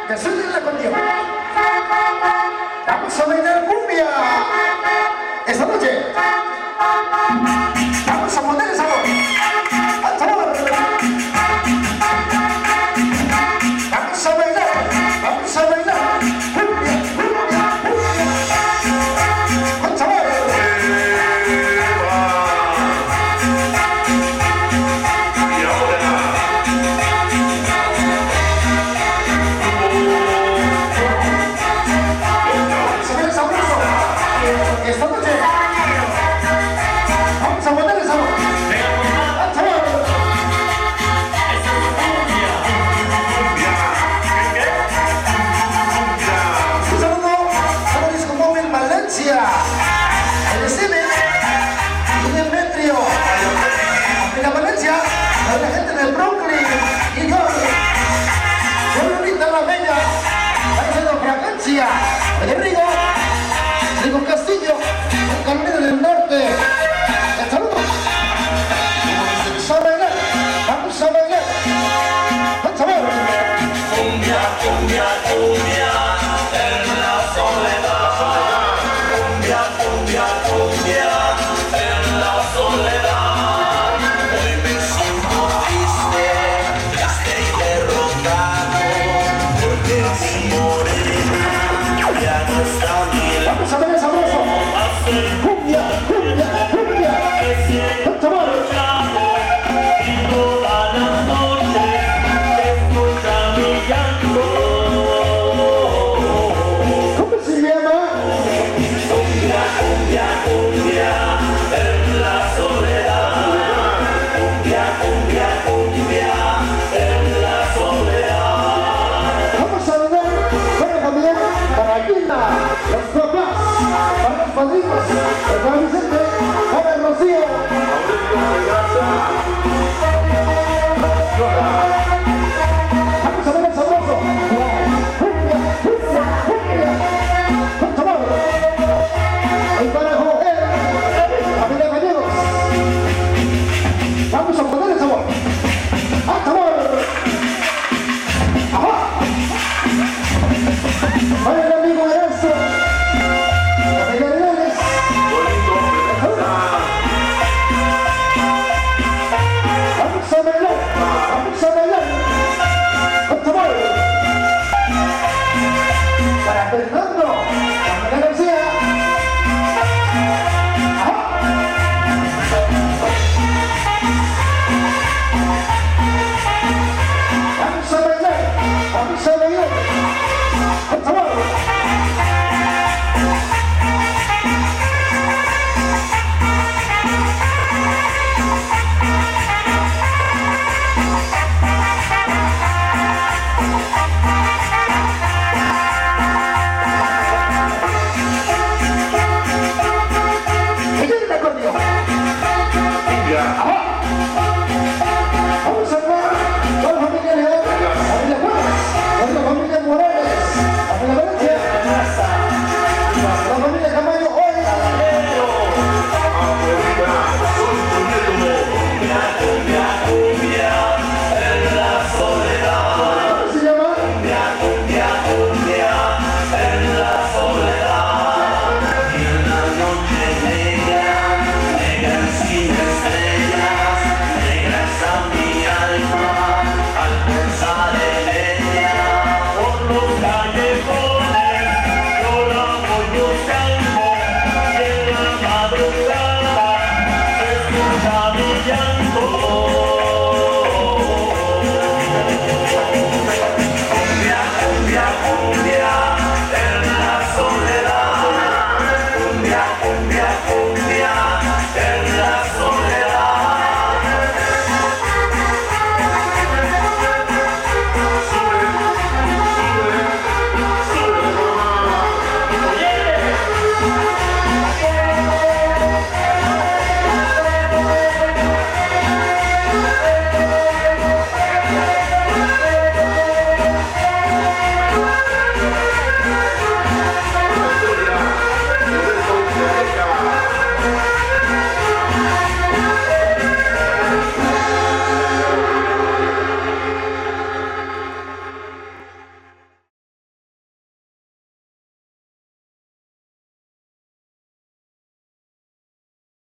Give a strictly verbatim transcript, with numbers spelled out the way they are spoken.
que suene el acordeón. Vamos a bailar cumbia esta noche. Vamos a poner el sabor. ¡Al sabor! Vamos a bailar, vamos a bailar cumbia, cumbia, cumbia. ¡Al sabor! Esta noche vamos a poner el sabor. ¡Al sabor! Un saludo para el disco móvil Valencia, el cine y el metrio. En Valencia, a la gente del Brooklyn y York. Muy bonita la bella, ahí de Fragancia, de Rigo. Rigo Castillo, Carolina del Norte. El saludo. Vamos a bailar, vamos a bailar. Vamos a ver. Cumbia, cumbia, cumbia, en la soledad. Cumbia, cumbia, cumbia, en la soledad. Hoy me siento triste, triste y derrotado, porque mi morena ya no está a mi lado. Vamos a ver el sabroso. Cumbia, cumbia, cumbia. Vamos a ver. Y toda la noche escucha mi llanto. ¿Cómo se llama? Cumbia, cumbia, cumbia, en la soledad. Cumbia, cumbia, cumbia, en la soledad. Vamos a bailar, pero también para Gina, los papás, para los padrinos, para mis